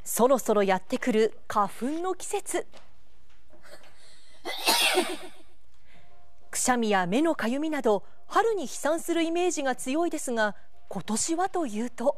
そろそろやってくる花粉の季節。くしゃみや目のかゆみなど春に飛散するイメージが強いですが、今年はというと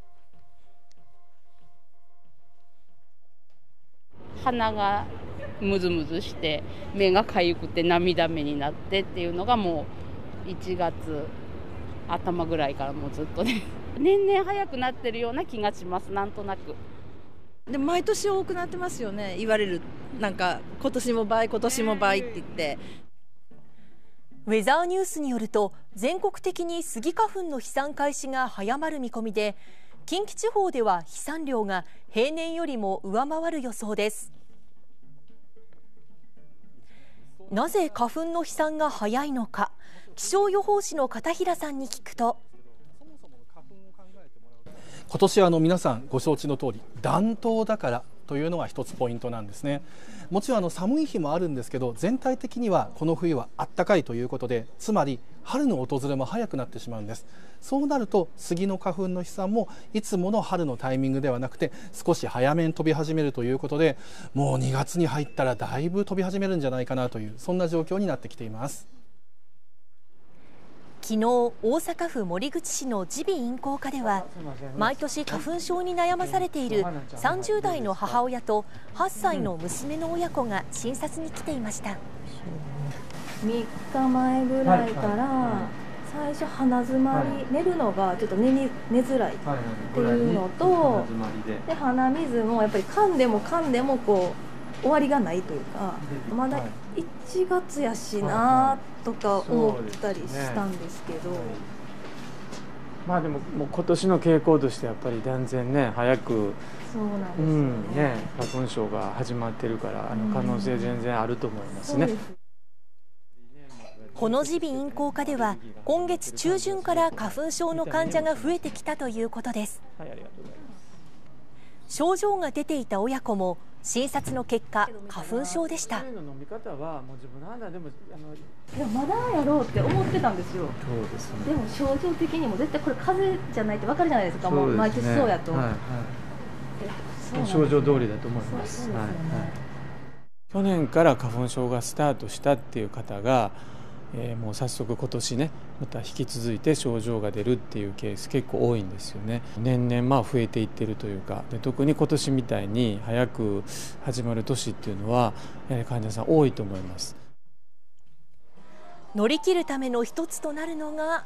鼻がムズムズして目がかゆくて涙目になってっていうのがもう1月頭ぐらいからもうずっとね年々早くなってるような気がします。なんとなくで毎年多くなってますよね。言われる、なんか今年も倍今年も倍って言って、 ウェザーニュースによると、全国的にスギ花粉の飛散開始が早まる見込みで、近畿地方では飛散量が平年よりも上回る予想です。なぜ花粉の飛散が早いのか、気象予報士の片平さんに聞くと、 今年は皆さんご承知の通り暖冬だからというのが一つポイントなんですね。もちろん寒い日もあるんですけど、全体的にはこの冬は暖かいということで、つまり春の訪れも早くなってしまうんです。そうなると杉の花粉の飛散もいつもの春のタイミングではなくて少し早めに飛び始めるということで、もう2月に入ったらだいぶ飛び始めるんじゃないかなという、そんな状況になってきています。 昨日、大阪府守口市の耳鼻咽喉科では、毎年花粉症に悩まされている30代の母親と8歳の娘の親子が診察に来ていました。 3日前ぐらいから最初鼻詰まり、寝るのがちょっと寝づらいっていうのと、で鼻水もやっぱり噛んでもこう終わりがないというか、まだ1月やしなとか思ったりしたんですけど、 まあでももう今年の傾向としてやっぱり断然ね早く、 そうなんですよね、 花粉症が始まってるから、可能性全然あると思いますね。 この耳鼻咽喉科では今月中旬から花粉症の患者が増えてきたということです。症状が出ていた親子も診察の結果花粉症でした。 いやまだやろうって思ってたんですよ。でも症状的にも絶対これ風邪じゃないって分かるじゃないですか。もう毎年そうやと、 症状通りだと思います。去年から花粉症がスタートしたっていう方が、もう早速今年ねまた引き続いて症状が出るっていうケース結構多いんですよね。年々増えていってるというか、で特に今年みたいに早く始まる年っていうのは患者さん多いと思います。 乗り切るための一つとなるのが、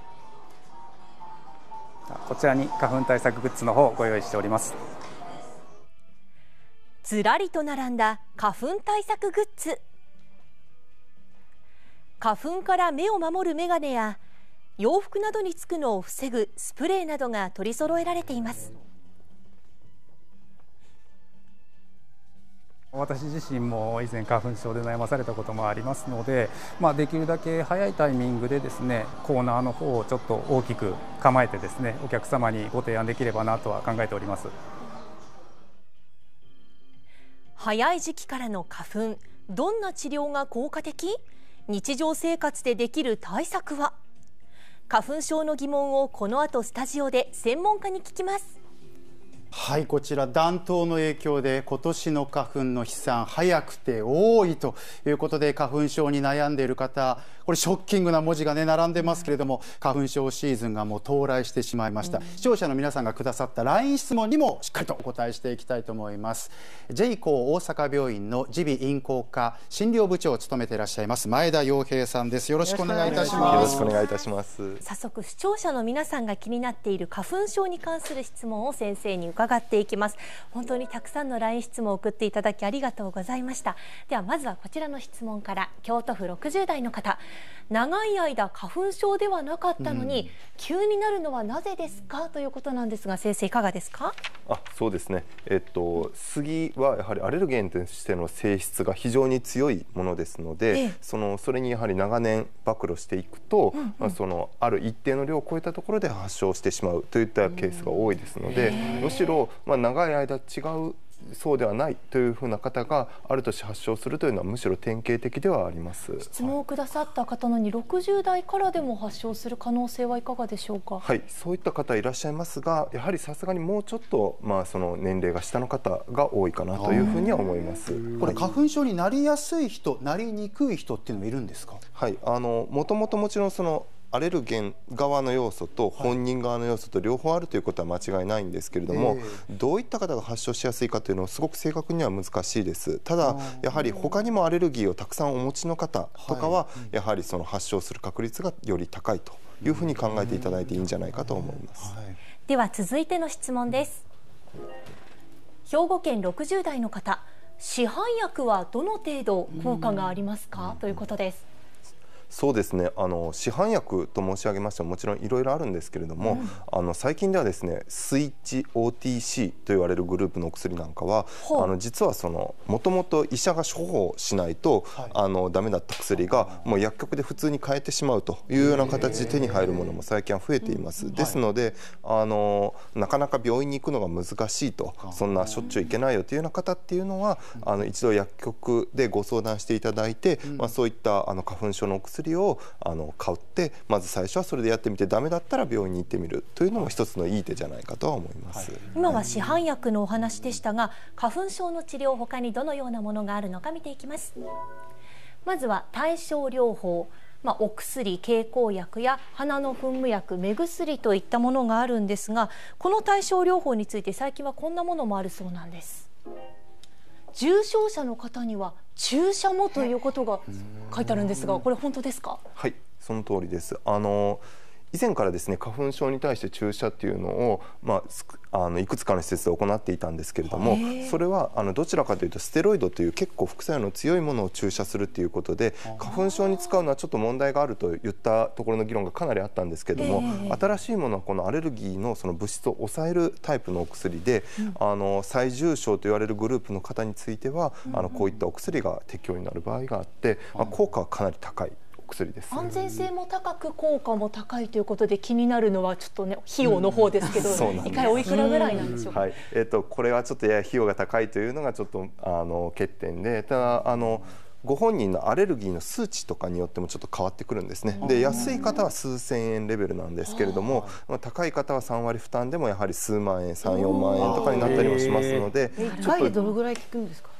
こちらに花粉対策グッズの方をご用意しております。 ずらりと並んだ花粉対策グッズ。花粉から目を守るメガネや洋服などにつくのを防ぐスプレーなどが取り揃えられています。 私自身も以前花粉症で悩まされたこともありますので、できるだけ早いタイミングでですね、コーナーの方をちょっと大きく構えてですね、お客様にご提案できればなとは考えております。 早い時期からの花粉、どんな治療が効果的？日常生活でできる対策は？花粉症の疑問をこの後スタジオで専門家に聞きます。 はい、こちら暖冬の影響で今年の花粉の飛散早くて多いということで、花粉症に悩んでいる方、これショッキングな文字がね並んでますけれども、花粉症シーズンがもう到来してしまいました。視聴者の皆さんがくださった LINE 質問にもしっかりとお答えしていきたいと思います。ＪCＨO大阪病院の耳鼻咽喉科診療部長を務めていらっしゃいます前田洋平さんです。よろしくお願いいたします。 よろしくお願いいたします。 早速視聴者の皆さんが気になっている花粉症に関する質問を先生に伺っていきます。本当にたくさんの LINE 質問を送っていただきありがとうございました。ではまずはこちらの質問から。京都府60代の方、長い間花粉症ではなかったのに、急になるのはなぜですかということなんですが、先生いかがですか？ そうですね、杉はやはりアレルゲンとしての性質が非常に強いものですので、それにやはり長年暴露していくと、ある一定の量を超えたところで発症してしまうといったケースが多いですので、むしろ長い間違うそうではないというふうな方がある年発症するというのはむしろ典型的ではあります。 質問をくださった方のに60代からでも発症する可能性はいかがでしょうか。 はい、そういった方いらっしゃいますが、やはりさすがにもうちょっと、その年齢が下の方が多いかなというふうには思います。 これ花粉症になりやすい人、なりにくい人っていうのもいるんですか。 はい、もともともちろんそのアレルゲン側の要素と本人側の要素と両方あるということは間違いないんですけれども、どういった方が発症しやすいかというのはすごく正確には難しいです。ただやはり他にもアレルギーをたくさんお持ちの方とかは、やはりその発症する確率がより高いというふうに考えていただいていいんじゃないかと思います。 では続いての質問です。兵庫県60代の方、市販薬はどの程度効果がありますか、ということです。 そうですね、市販薬と申し上げましてももちろんいろいろあるんですけれども、最近ではですねスイッチ OTC と言われるグループのお薬なんかは実はもともと医者が処方しないと、ダメだった薬がもう薬局で普通に買えてしまうというような形で手に入るものも最近は増えています。ですのでなかなか病院に行くのが難しいと、そんなしょっちゅう行けないよというような方っていうのは一度薬局でご相談していただいて、そういった花粉症のお薬を買ってまず最初はそれでやってみてダメだったら病院に行ってみるというのも一つのいい手じゃないかとは思います。 今は市販薬のお話でしたが、花粉症の治療他にどのようなものがあるのか見ていきます。まずは対症療法、お薬、経口薬や鼻の噴霧薬、目薬といったものがあるんですが、この対症療法について最近はこんなものもあるそうなんです。重症者の方には注射もということが書いてあるんですが、これ本当ですか。 はい、その通りです。以前からですね花粉症に対して注射っていうのを、いくつかの施設で行っていたんですけれども、それはどちらかというとステロイドという結構副作用の強いものを注射するっていうことで、花粉症に使うのはちょっと問題があるといったところの議論がかなりあったんですけれども、新しいものはこのアレルギーのその物質を抑えるタイプのお薬で、最重症と言われるグループの方についてはこういったお薬が適用になる場合があって、効果はかなり高い薬です。 安全性も高く効果も高いということで気になるのはちょっとね費用の方ですけど、一回おいくらぐらいなんでしょうか。 これはちょっとやや費用が高いというのがちょっと欠点で、ただご本人のアレルギーの数値とかによってもちょっと変わってくるんですね。で安い方は数千円レベルなんですけれども、高い方は3割負担でもやはり数万円、3、4万円とかになったりもしますので、 1回でどのぐらい効くんですか。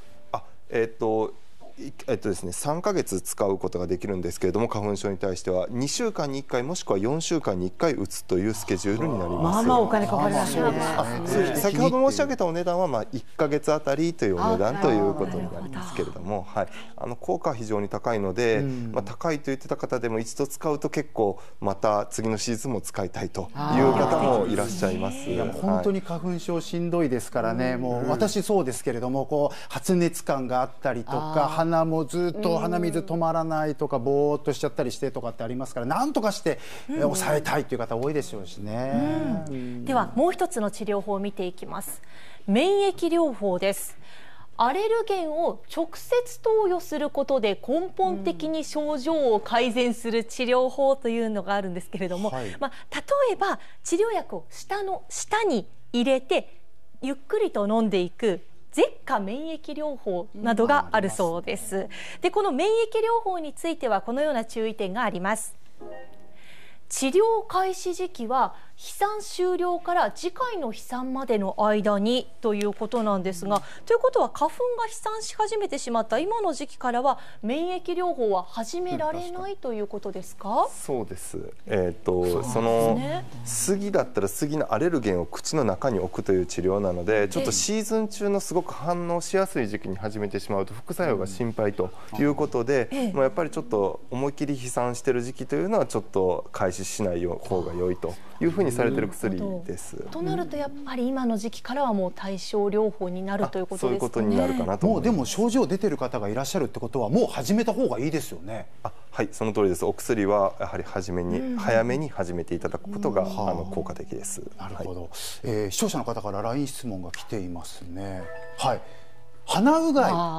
ですね、3ヶ月使うことができるんですけれども、花粉症に対しては2週間に1回もしくは4週間に1回打つというスケジュールになります。 お金かかりますよね。 先ほど申し上げたお値段は1ヶ月あたりというお値段ということになりますけれども、効果は非常に高いので、高いと言ってた方でも一度使うと結構また次のシーズンも使いたいという方もいらっしゃいます。 本当に花粉症しんどいですからね。もう私そうですけれども、発熱感があったりとか、鼻もずっと鼻水止まらないとか、ぼーっとしちゃったりしてとかってありますから、なんとかして抑えたいという方多いでしょうしね。 ではもう一つの治療法を見ていきます。免疫療法です。アレルゲンを直接投与することで根本的に症状を改善する治療法というのがあるんですけれども、例えば治療薬を舌に入れてゆっくりと飲んでいく舌下免疫療法などがあるそうです。で、この免疫療法についてはこのような注意点があります。治療開始時期は飛散終了から次回の飛散までの間にということなんですが、ということは花粉が飛散し始めてしまった今の時期からは免疫療法は始められないということですか。 そうです。その杉だったら杉のアレルゲンを口の中に置くという治療なので、ちょっとシーズン中のすごく反応しやすい時期に始めてしまうと副作用が心配ということで、もうやっぱりちょっと思い切り飛散している時期というのはちょっと開始しない方が良いというふうにされている薬です。 となるとやっぱり今の時期からはもう対症療法になるということですかね。 そういうことになるかなと思います。 もうでも症状出てる方がいらっしゃるってことはもう始めた方がいいですよね。 はい、その通りです。お薬はやはり早めに始めていただくことが効果的です。 なるほど。視聴者の方から LINE 質問が来ていますね。はい。鼻うがい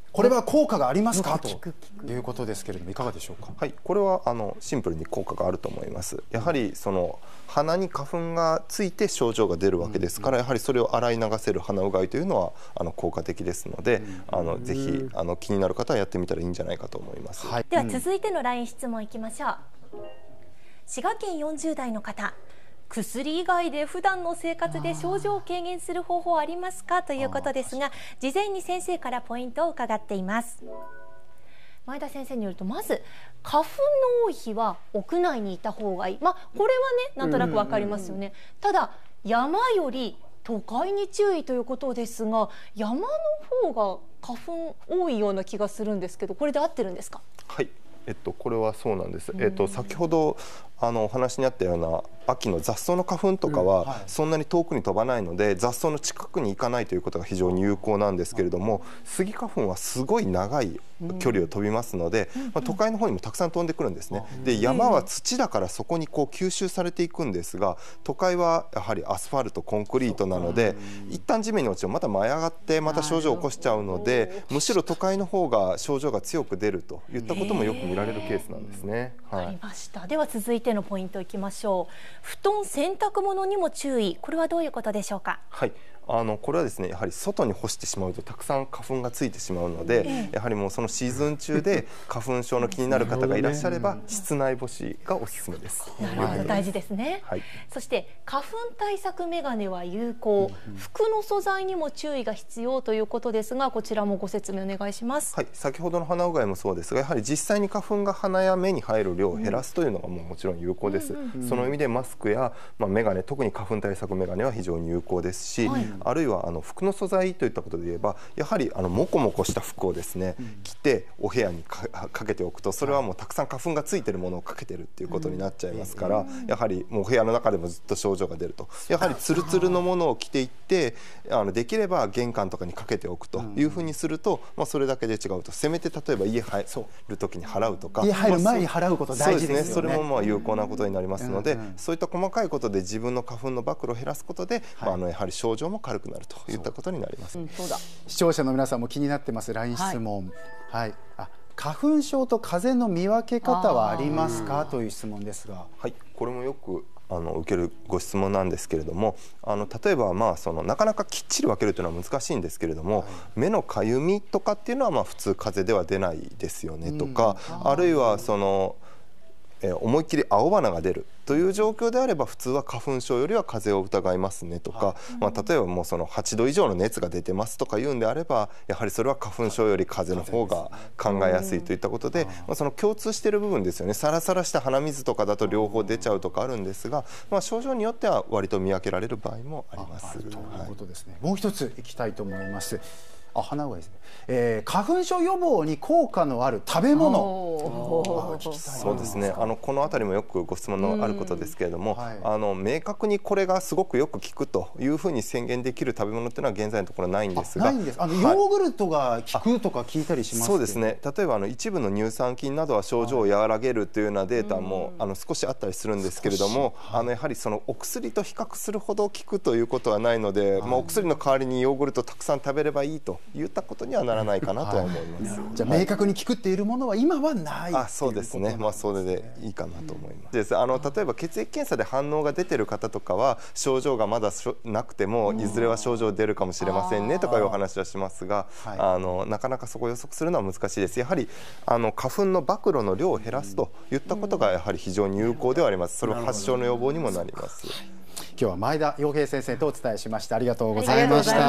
これは効果がありますかということですけれども、いかがでしょうか。 はい、これはシンプルに効果があると思います。やはりその鼻に花粉がついて症状が出るわけですから、やはりそれを洗い流せる鼻うがいというのは効果的ですので、ぜひ気になる方はやってみたらいいんじゃないかと思います。 では続いての LINE 質問いきましょう。滋賀県40代の方、薬以外で普段の生活で症状を軽減する方法ありますかということですが、事前に先生からポイントを伺っています。前田先生によると、まず花粉の多い日は屋内にいた方がいい、これはねなんとなくわかりますよね。ただ山より都会に注意ということですが、山の方が花粉多いような気がするんですけど、これで合ってるんですか。 はい、これはそうなんです。先ほどお話にあったような秋の雑草の花粉とかはそんなに遠くに飛ばないので、雑草の近くに行かないということが非常に有効なんですけれども、スギ花粉はすごい長い距離を飛びますので、都会の方にもたくさん飛んでくるんですね。で、山は土だからそこにこう吸収されていくんですが、都会はやはりアスファルト、コンクリートなので、一旦地面に落ちてもまた舞い上がってまた症状を起こしちゃうので、むしろ都会の方が症状が強く出るといったこともよく見られるケースなんですね。 ありました。では続いてのポイントいきましょう。布団、洗濯物にも注意、これはどういうことでしょうか。 はい、これはですね、やはり外に干してしまうとたくさん花粉がついてしまうので、やはりもうそのシーズン中で花粉症の気になる方がいらっしゃれば、室内干しがおすすめです。 なるほど、大事ですね。はい、そして花粉対策メガネは有効、服の素材にも注意が必要ということですが、こちらもご説明お願いします。 はい、先ほどの鼻うがいもそうですが、やはり実際に花粉が鼻や目に入る量を減らすというのがもちろん有効です。その意味でマスクやメガネ、特に花粉対策メガネは非常に有効ですし、あるいは服の素材といったことで言えば、やはりモコモコした服をですね、着てお部屋にかけておくと、それはもうたくさん花粉がついているものをかけてるっていうことになっちゃいますから、やはりもうお部屋の中でもずっと症状が出ると。やはりツルツルのものを着ていって、できれば玄関とかにかけておくというふうにすると、それだけで違うと。せめて例えば家入る時に払うとか、 家入る前に払うこと大事ですよね。 それも有効なことになりますので、そういった細かいことで自分の花粉の暴露を減らすことで、やはり症状も軽くなるといったことになります。 視聴者の皆さんも気になってます LINE 質問、花粉症と風邪の見分け方はありますかという質問ですが、 はい、これもよく受けるご質問なんですけれども、例えばなかなかきっちり分けるというのは難しいんですけれども、目のかゆみとかっていうのは普通風邪では出ないですよねとか、あるいは思いっきり青花が出るという状況であれば、普通は花粉症よりは風邪を疑いますねとか、例えばもう8度以上の熱が出てますとか言うんであれば、やはりそれは花粉症より風邪の方が考えやすいといったことで、その共通している部分ですよね。サラサラした鼻水とかだと両方出ちゃうとかあるんですが、症状によっては割と見分けられる場合もあります。ということですね。もう一ついきたいと思います。鼻うがいですね。花粉症予防に効果のある食べ物。 そうですね。このあたりもよくご質問のあることですけれども、明確にこれがすごくよく効くというふうに宣言できる食べ物っていうのは現在のところないんですが、 ないんです。ヨーグルトが効くとか聞いたりします。 そうですね。例えば一部の乳酸菌などは症状を和らげるというようなデータも少しあったりするんですけれども、やはりそのお薬と比較するほど効くということはないので、お薬の代わりにヨーグルトたくさん食べればいいといったことにはならないかなとは思います。 じゃあ明確に効くっているものは今はない。 そうですね。それでいいかなと思います。例えば血液検査で反応が出てる方とかは、症状がまだなくてもいずれは症状出るかもしれませんねとかいうお話はしますが、なかなかそこを予測するのは難しいです。やはり花粉の暴露の量を減らすといったことがやはり非常に有効ではあります。それは発症の予防にもなります。 今日は前田洋平先生とお伝えしました。ありがとうございました。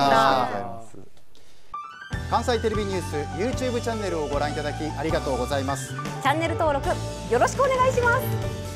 関西テレビニュース YouTube チャンネルをご覧いただきありがとうございます。 チャンネル登録よろしくお願いします。